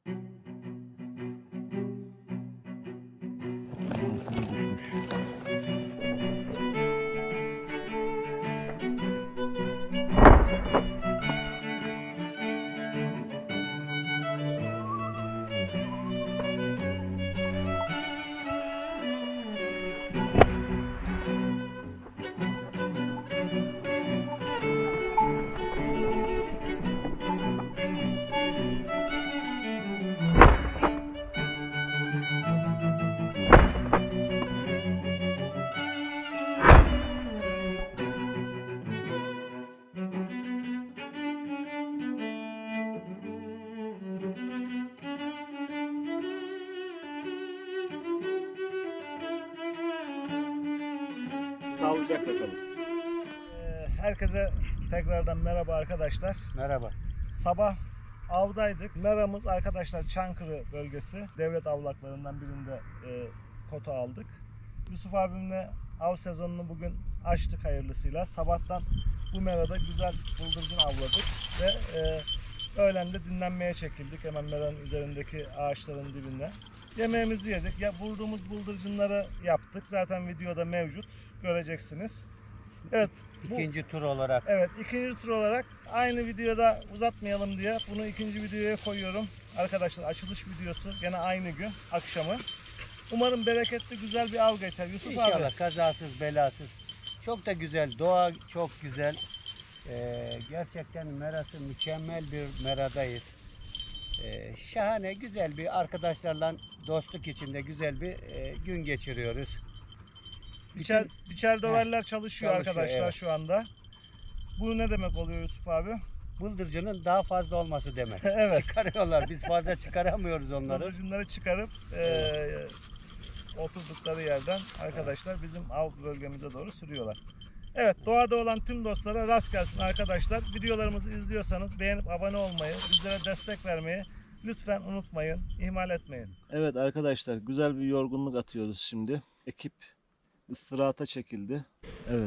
Sağlıcakla kalın. Herkese tekrardan merhaba arkadaşlar. Merhaba. Sabah avdaydık. Meramız arkadaşlar Çankırı bölgesi. Devlet avlaklarından birinde kota aldık. Yusuf abimle av sezonunu bugün açtık hayırlısıyla. Sabahtan bu merada güzel bıldırcın avladık ve öğlen de dinlenmeye çekildik. Hemen meranın üzerindeki ağaçların dibinde. Yemeğimizi yedik. Ya bulduğumuz bıldırcınları yaptık. Zaten videoda mevcut. Göreceksiniz. Evet. İkinci tur olarak. Evet, ikinci tur olarak aynı videoda uzatmayalım diye bunu ikinci videoya koyuyorum. Arkadaşlar açılış videosu gene aynı gün akşamı. Umarım bereketli güzel bir av geçer. Yusuf İnşallah abi. kazasız belasız. Çok da güzel. Doğa çok güzel. Gerçekten merası mükemmel bir meradayız. Şahane güzel bir arkadaşlarla dostluk içinde güzel bir gün geçiriyoruz. Biçer döverler çalışıyor arkadaşlar evet. şu anda. Bu ne demek oluyor Yusuf abi? Bıldırcının daha fazla olması demek. Evet. Çıkarıyorlar. Biz fazla çıkaramıyoruz onları. Bıldırcınları çıkarıp oturdukları yerden arkadaşlar bizim av bölgemize doğru sürüyorlar. Evet, doğada olan tüm dostlara rast gelsin arkadaşlar. Videolarımızı izliyorsanız beğenip abone olmayı, bizlere destek vermeyi lütfen unutmayın, ihmal etmeyin. Evet arkadaşlar, güzel bir yorgunluk atıyoruz şimdi. Ekip istirahata çekildi. Evet.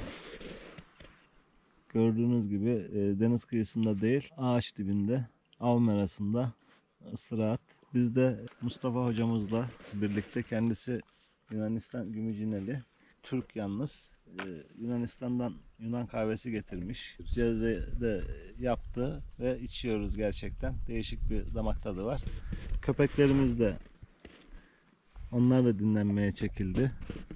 Gördüğünüz gibi deniz kıyısında değil, ağaç dibinde, av merasında istirahat. Biz de Mustafa hocamızla birlikte, kendisi Yunanistan Gümüşcineli, Türk yalnız. Yunanistan'dan Yunan kahvesi getirmiş. De yaptı ve içiyoruz gerçekten. Değişik bir damak tadı var. Köpeklerimiz de, onlar da dinlenmeye çekildi.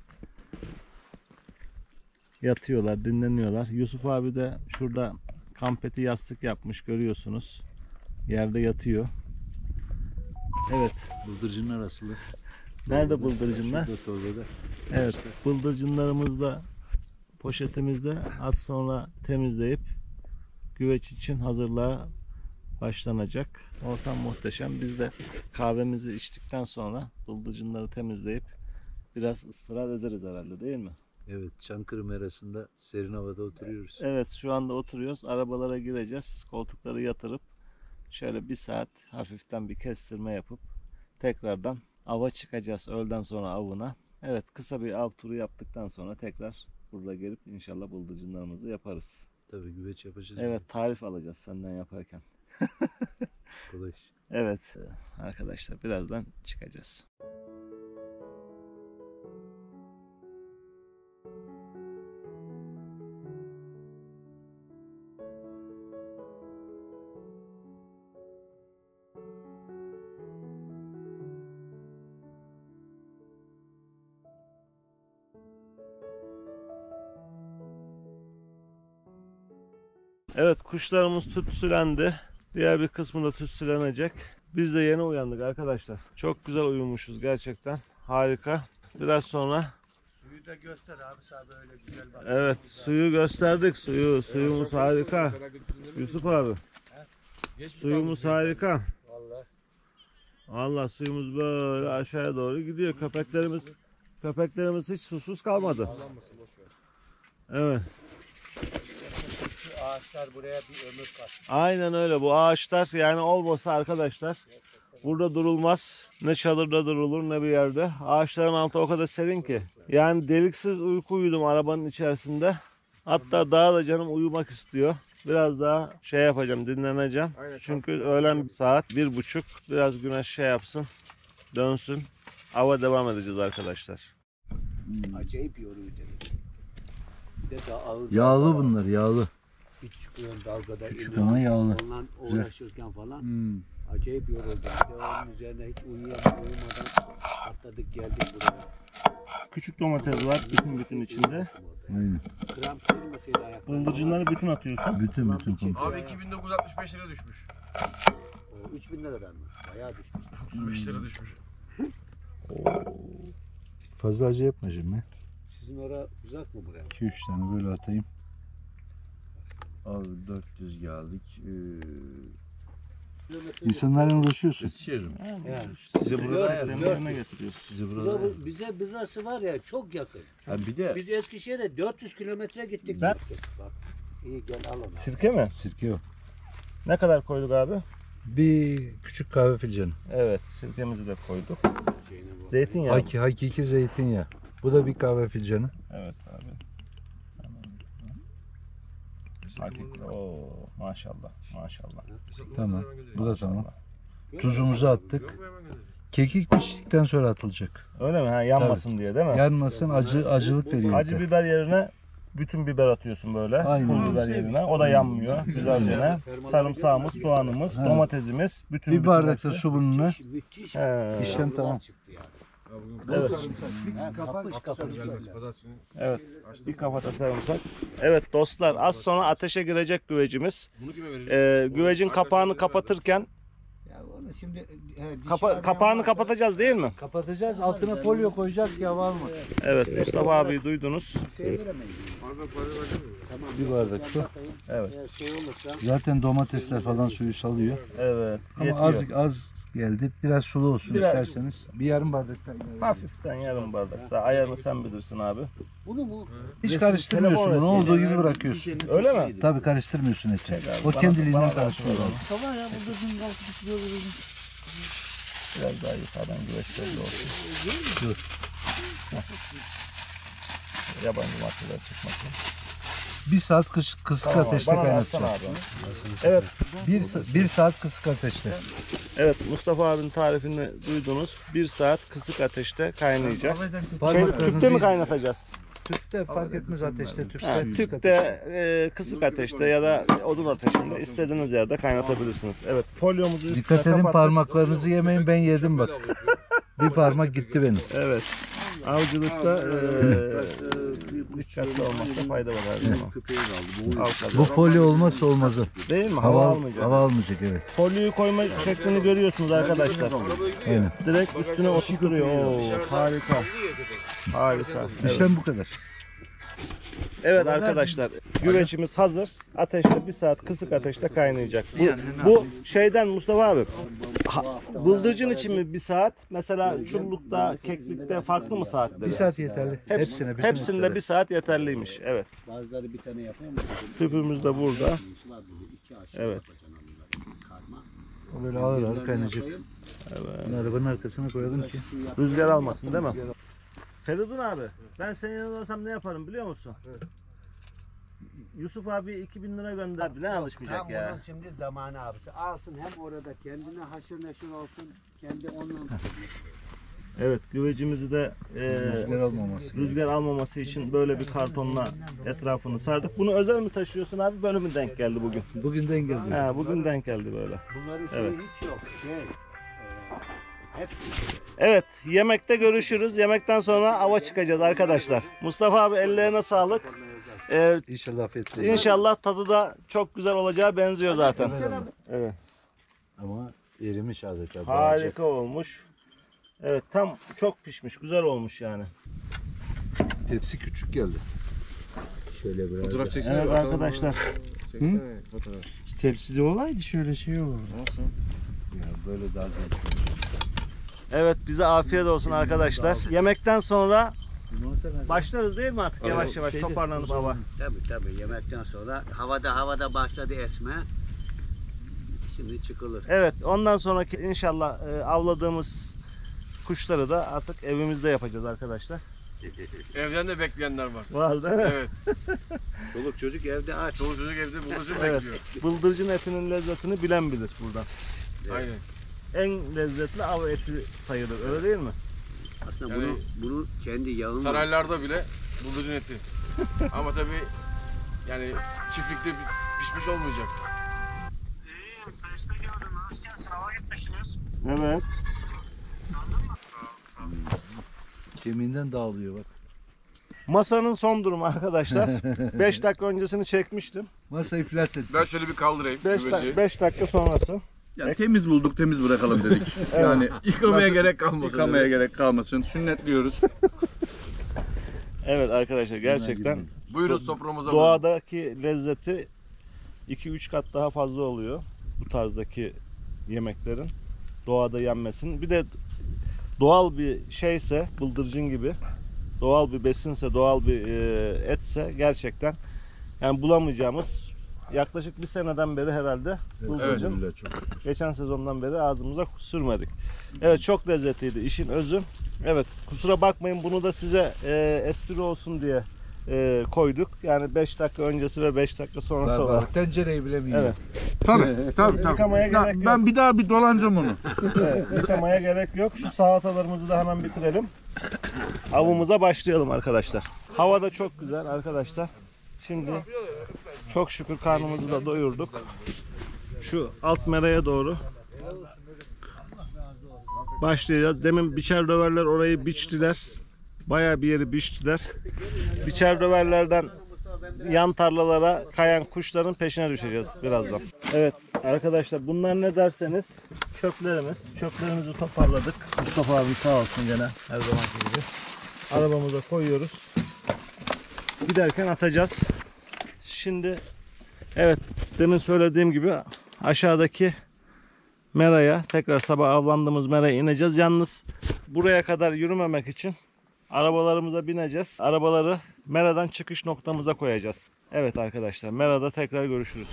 Yatıyorlar, dinleniyorlar. Yusuf abi de şurada kampeti yastık yapmış, görüyorsunuz. Yerde yatıyor. Evet. Bıldırcınlar asılı. Nerede bıldırcınlar? Şurada torbada. Evet, bıldırcınlarımız da poşetimizde, az sonra temizleyip güveç için hazırlığa başlanacak. Ortam muhteşem. Biz de kahvemizi içtikten sonra bıldırcınları temizleyip biraz istirahat ederiz herhalde, değil mi? Evet, Çankırı merasında serin havada oturuyoruz. Evet, şu anda oturuyoruz. Arabalara gireceğiz. Koltukları yatırıp şöyle bir saat hafiften bir kestirme yapıp tekrardan ava çıkacağız. Öğleden sonra avına. Evet, kısa bir av turu yaptıktan sonra tekrar burada gelip inşallah bıldırcınlarımızı yaparız. Tabii güveç yapacağız. Evet, tarif alacağız senden yaparken. Kolay iş. Evet arkadaşlar, birazdan çıkacağız. Evet, kuşlarımız tütsülendi. Diğer bir kısmı da tütsülenecek. Biz de yeni uyandık arkadaşlar. Çok güzel uyumuşuz gerçekten. Harika. Biraz sonra Suyu da göster abi, sağ böyle güzel bak. evet, suyu gösterdik. Suyumuz harika. Yusuf abi. Suyumuz harika. Vallahi. Vallahi suyumuz böyle aşağıya doğru gidiyor. Köpeklerimiz hiç susuz kalmadı. Evet. Şu ağaçlar buraya bir ömür kattı. Aynen öyle. Bu ağaçlar yani olmasa arkadaşlar burada durulmaz. Ne çadırda durulur ne bir yerde. Ağaçların altı o kadar serin ki. Yani deliksiz uyku uyudum arabanın içerisinde. Hatta daha da canım uyumak istiyor. Biraz daha şey yapacağım, dinleneceğim. Aynen, Çünkü öğlen saat 1.30. Biraz güneş şey yapsın, dönsün. Ava devam edeceğiz arkadaşlar. Acayip yoruyor demek. Bir de daha ağır Yağlı dalga var. bunlar, yağlı. Hiç çıkıyor dalgada. Küçük iniyor. ama yağlı. Onunla Güzel. uğraşırken falan acayip yoruldum. Bir de onun üzerine hiç uyumadan atladık geldik buraya. Küçük domates var bütün içinde. Aynen. Kramp girmeseydi ayaklarım. Bıldırcınları bütün atıyorsun. Bütün komple. Abi 2965 lira düşmüş. 3000 liradan mı? Bayağı düşmüş. 35 lira düşmüş. Fazla acı yapma şimdi. Sizin oraya uzak mı buraya? 2-3 tane böyle atayım. Abi 400 geldik. İnsanlarla uğraşıyorsun. Yani. Size burada demirine getiriyoruz. Sizi Bize burası var ya çok yakın. Ha bir de Biz Eskişehir'e 400 kilometre gittik. Ben- Bak. İyi gel al onu. Sirke mi? sirke o. Ne kadar koyduk abi? Bir küçük kahve fincanı. Evet, sirkemizi de koyduk. Şeyine bak. Zeytinyağı. Hakiki zeytinyağı. Bu da bir kahve fincanı. Evet abi. Hakiki. Oo, maşallah, maşallah. Tamam. Bu da tamam. Maşallah. Tuzumuzu attık. Kekik piştikten sonra atılacak. Öyle mi? Ha, yanmasın diye değil mi? Yanmasın, acılık veriyor. Acı biber yerine bütün biber atıyorsun böyle. Aynen. Pul biber yerine. O da yanmıyor güzelce. Sarımsağımız, soğanımız, Evet. domatesimiz. Bütün Bir bardak da hepsi. su bununla. Müthiş. He. İşlem tamam. Çıktı yani. Evet. Kapış. Evet. Bir kafada sarımsak. Evet dostlar, az sonra ateşe girecek güvecimiz. Bunu kime vereceğiz? Güvecin kapağını kapatırken Ya onu şimdi kapağını kapatacağız değil mi? Kapatacağız. Altına folyo koyacağız ki hava almasın. Evet, Mustafa abi duydunuz. Tamam. Bir bardak su. Evet. Eğer şey olursa Zaten domatesler falan suyu salıyor. Evet. Ama Yetiyor. az geldi. Biraz sulu olsun Biraz- isterseniz. Bir yarım bardak daha. Hafiften yarım bardak. Daha ayarını sen bilirsin abi. bunu mu? Hiç Resim, karıştırmıyorsun. telefon Bunu resmi. olduğu gibi bırakıyorsun. Öyle mi? Tabii karıştırmıyorsun eti. Çek abi, O bana- kendiliğinden bana karıştırıyor. ver. Sabah ya burada dün kalkıp gidiyor. Biraz daha yukarıdan güveçlerle olsun. Dur. Yabancı maddeler çıkmasın. Bir saat kısık Tamam abi, ateşte bana versene kaynatacağız. abi. Evet, Bir saat kısık ateşte. evet Mustafa abinin tarifini duydunuz. 1 saat kısık ateşte kaynayacak. Tüpte mi Parmaklarınızı kaynatacağız? tüpte fark etmez ateşte Ha, tüpte. tüpte, kısık ateşte ya da odun ateşinde istediğiniz yerde kaynatabilirsiniz. Evet, folyomuzu üstüne Dikkat edin kapattık. parmaklarınızı yemeyin, ben yedim bak. Bir parmak gitti benim. Evet. Avcılıkta dikkatli olmakta fayda var her zaman. Al kadar. Bu folyo olmazsa olmazı. Değil mi? Hava almayacak. Hava almayacak evet. Folyoyu koyma şeklini görüyorsunuz arkadaşlar. Aynen. Direkt üstüne oturtuyor. Oo, harika. Harika. Evet. İşlem bu kadar. Evet arkadaşlar, güveçimiz hazır. Ateşte 1 saat kısık ateşte kaynayacak. Bu şeyden Mustafa abi, bıldırcın için mi 1 saat? Mesela çullukta, keklikte farklı mı saatleri? Bir saat yeterli. Hepsine. bütün Hepsinde etlere. 1 saat yeterliymiş. Evet. Bazıları bir tane yapıyor mu? Tüpümüz de burada. Evet. O böyle ağır ağır kaynayacak. Bunu arabanın arkasına koyalım ki. Rüzgar almasın değil mi? Feridun abi, ben senin yanında olsam ne yaparım biliyor musun? Yusuf abi 2000 lira gönderdi. Ne alışmayacak Tam ya? onun şimdi zamanı abisi. Alsın hem orada kendine haşır neşir olsun. Kendi onun. Evet, güvecimizi de Rüzgar almaması. rüzgar almaması için böyle bir kartonla etrafını sardık. Bunu özel mi taşıyorsun abi? Böyle mi denk geldi bugün? Bugün de engelliyor. Ha, bugün denk geldi böyle. Bunların Evet. şeyi hiç yok. Hep Evet, yemekte görüşürüz. Yemekten sonra ava çıkacağız arkadaşlar. Mustafa abi ellerine sağlık. İnşallah afiyetle. İnşallah tadı da çok güzel olacağı benziyor zaten. Evet. Ama erimiş adeta. Harika olmuş. Evet, tam çok pişmiş, güzel olmuş yani. Tepsi küçük geldi. Şöyle biraz. Fotoğraf çeksene. Evet atalım. arkadaşlar. Çeksene fotoğraf. Tepside olaydı şöyle şey olurdu. Olsun. Ya böyle daha zevkli. Evet, bize afiyet olsun arkadaşlar. Yemekten sonra Limonata başlarız değil mi artık yavaş yavaş toparlanıp hava. tabii yemekten sonra havada başladı esme. Şimdi çıkılır. Evet, ondan sonraki inşallah avladığımız kuşları da artık evimizde yapacağız arkadaşlar. Evden de bekleyenler var. Var değil mi? Evet. Çoluk çocuk evde aç. Çoluk çocuk evde bıldırcın Evet. bekliyor. Bıldırcın etinin lezzetini bilen bilir buradan. Aynen. En lezzetli av eti sayılır, öyle değil mi? Aslında Yani bunu kendi yağınla Saraylarda bile bıldırcın eti. Ama tabii yani çiftlikte pişmiş olmayacak. İyiyim. Face'te gördüm. Hoş geldin. Sınava gitmişsiniz. Evet. Kemiğinden dağılıyor bak. Masanın son durumu arkadaşlar. 5 dakika öncesini çekmiştim. Masa iflas etti. Ben şöyle bir kaldırayım 5 güveci. dakika sonrası. Ya temiz bulduk, temiz bırakalım dedik. Yani yıkamaya gerek kalmasın. Yıkamaya gerek kalmasın. Sünnetliyoruz. Evet arkadaşlar, gerçekten Buyurun soframıza buyurun. doğadaki lezzeti 2-3 kat daha fazla oluyor bu tarzdaki yemeklerin doğada yenmesinin. Bir de doğal bir şeyse, bıldırcın gibi doğal bir besinse, doğal bir etse gerçekten yani bulamayacağımız, yaklaşık bir seneden beri herhalde bıldırcın. Elhamdülillah, çok şükür. Geçen sezondan beri ağzımıza sürmedik. Evet, çok lezzetliydi işin özü. Evet, kusura bakmayın, bunu da size espri olsun diye koyduk. Yani 5 dakika öncesi ve 5 dakika sonrası Bak, olarak. bak, tencereyi bile mi yiyor? Evet. Tabii. Yıkamaya Ya, gerek yok. ben bir daha bir dolanacağım onu. Evet, yıkamaya gerek yok. Şu salatalarımızı da hemen bitirelim. Avımıza başlayalım arkadaşlar. Hava da çok güzel arkadaşlar. Şimdi çok şükür karnımızı da doyurduk. Şu alt meraya doğru başlayacağız. Demin biçer döverler orayı biçtiler. Bayağı bir yeri biçtiler. Biçer döverlerden yan tarlalara kayan kuşların peşine düşeceğiz birazdan. Evet arkadaşlar, bunlar ne derseniz çöplerimiz. Çöplerimizi toparladık. Mustafa abi sağ olsun gene her zamanki gibi. Arabamıza koyuyoruz. Giderken atacağız. Şimdi evet, demin söylediğim gibi aşağıdaki meraya, tekrar sabah avlandığımız meraya ineceğiz. Yalnız buraya kadar yürümemek için arabalarımıza bineceğiz. Arabaları meradan çıkış noktamıza koyacağız. Evet arkadaşlar, merada tekrar görüşürüz.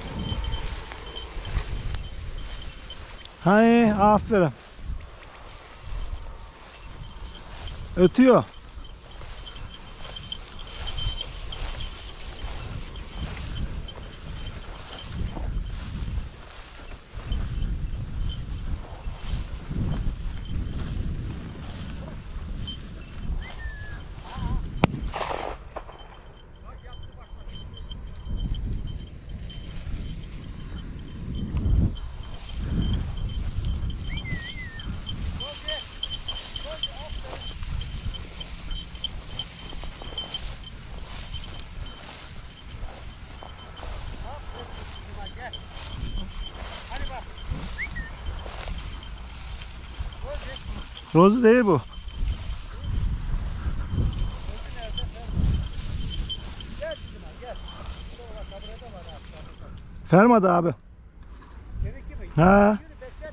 Hay, aferin. Ötüyor. Rozi değil bu. Ferma'da abi. Ha.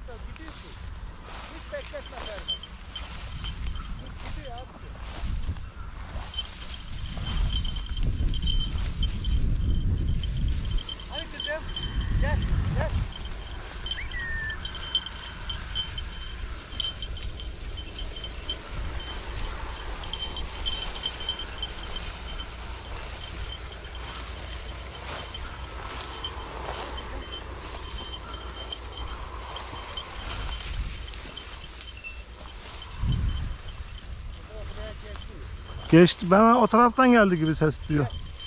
Geçti. Bana o taraftan geldi gibi ses diyor.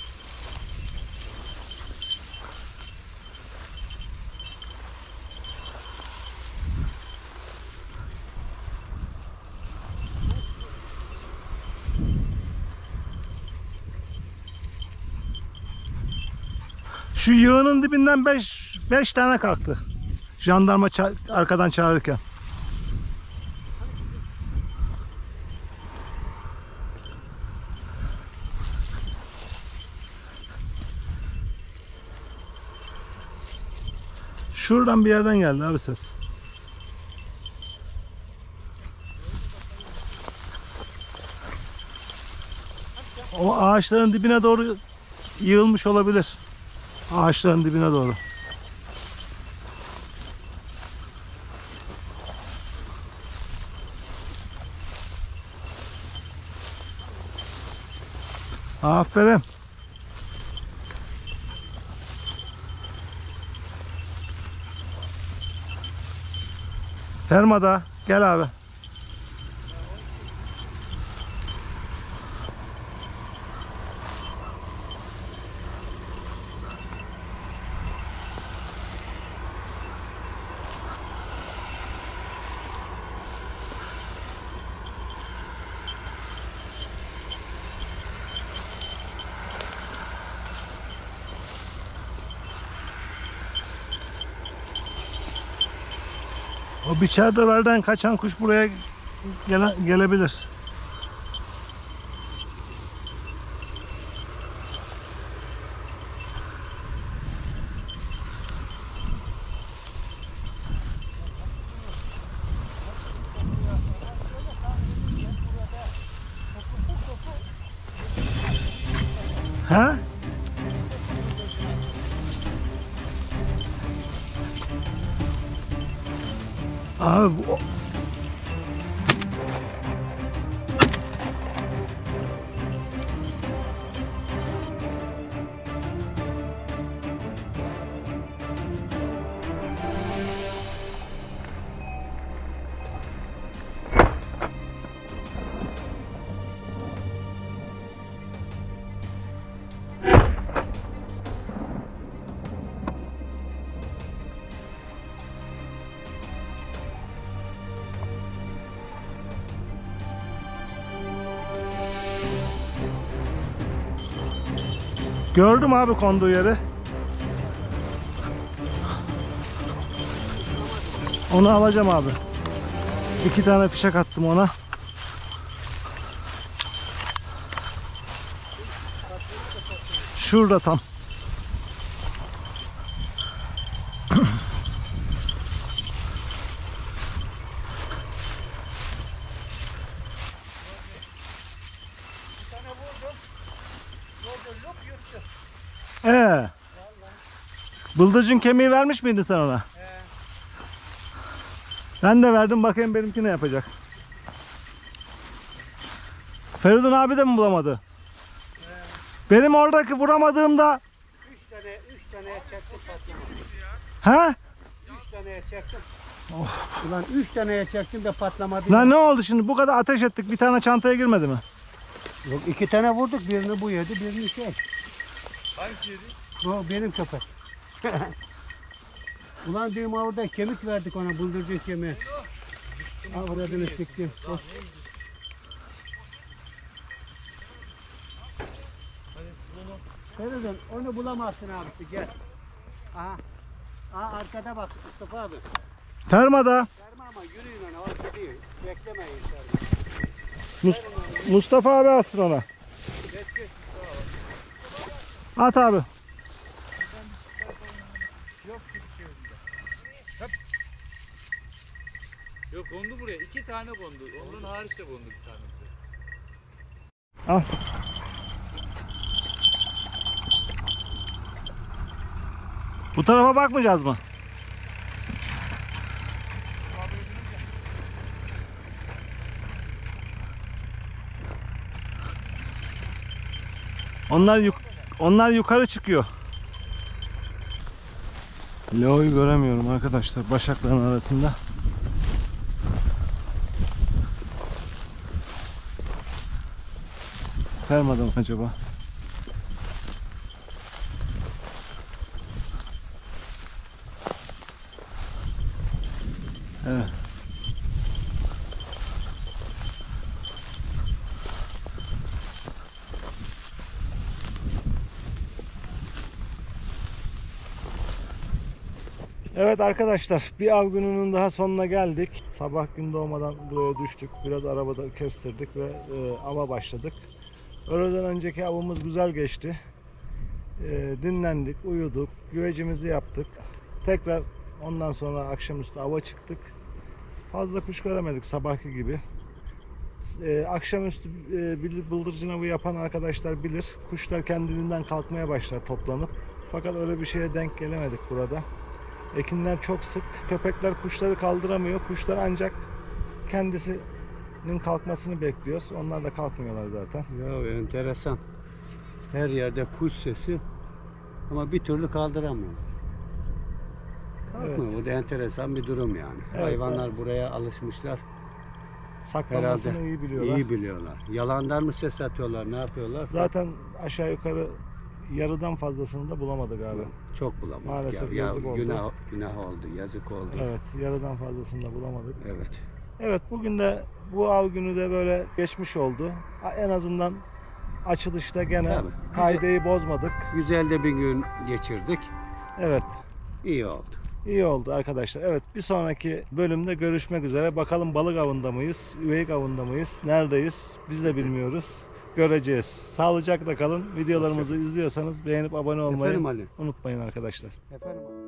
Şu yığının dibinden 5 tane kalktı. Jandarma arkadan çağırırken. Şuradan bir yerden geldi abi ses. O ağaçların dibine doğru yığılmış olabilir. Ağaçların dibine doğru. Aferin. Fermada gel abi. O biçer döverden kaçan kuş buraya gelebilir. Ha? Abi bu... Gördüm abi konduğu yeri. Onu alacağım abi. 2 tane fişek attım ona. Şurada tam. Bıldırcın kemiği vermiş miydin sen ona? Ben de verdim, bakayım benimki ne yapacak. Feridun abi de mi bulamadı? Benim oradaki vuramadığımda 3 taneye çektim patlamadı. he? 3 taneye çektim. Ulan 3 taneye çektim de patlamadı. Lan ne oldu şimdi? Bu kadar ateş ettik. Bir tane çantaya girmedi mi? Yok 2 tane vurduk. Birini bu yedi, birini şey. Hangisi yedi? Bu benim köpek. Ulan diyorum orada kemik verdik ona, bıldırcın kemiği. Avradını siktim. Feridun onu bulamazsın abisi, gel. Aha. Aha arkada bak Mustafa abi. Fermada. Verme ama yürüyün ona, o gidiyor. Beklemeyin. Mustafa abi alsın ona. At abi. Yok kondu buraya. 2 tane kondu. Ondan hariç de kondu bir tane. Al. Bu tarafa bakmayacağız mı? Onlar yukarı çıkıyor. Leo'yu göremiyorum arkadaşlar, başakların arasında. Fermada mı acaba? Evet. Evet arkadaşlar, bir av gününün daha sonuna geldik. Sabah gün doğmadan buraya düştük. Biraz arabada kestirdik ve ava başladık. Öğleden önceki avımız güzel geçti. Dinlendik, uyuduk, güvecimizi yaptık. Tekrar ondan sonra akşamüstü ava çıktık. Fazla kuş göremedik sabahki gibi. Akşamüstü bıldırcın avı yapan arkadaşlar bilir. Kuşlar kendiliğinden kalkmaya başlar toplanıp. Fakat öyle bir şeye denk gelemedik burada. Ekinler çok sık. Köpekler kuşları kaldıramıyor. Kuşlar ancak kendisinin kalkmasını bekliyoruz. Onlar da kalkmıyorlar zaten. Ya enteresan. Her yerde kuş sesi ama bir türlü kaldıramıyorlar. Evet. Kalkmıyor. Bu da enteresan bir durum yani. Evet, Hayvanlar buraya alışmışlar. Saklanmasını Herhalde iyi biliyorlar. İyi biliyorlar. Yalandan mı ses atıyorlar, ne yapıyorlar? Zaten aşağı yukarı yarıdan fazlasını da bulamadık abi. Çok bulamadık. Maalesef ya. yazık oldu. Günah oldu, yazık oldu. Evet, yarıdan fazlasını da bulamadık. Evet. Evet, bugün de bu av günü de böyle geçmiş oldu. En azından açılışta gene Tabii. kaideyi bozmadık. Güzel de bir gün geçirdik. Evet, İyi oldu. iyi oldu arkadaşlar. Evet, bir sonraki bölümde görüşmek üzere. Bakalım balık avında mıyız, üveyik avında mıyız, neredeyiz biz de bilmiyoruz. Göreceğiz. Sağlıcakla kalın. Videolarımızı izliyorsanız beğenip abone olmayı Efendim Ali. unutmayın arkadaşlar. Efendim.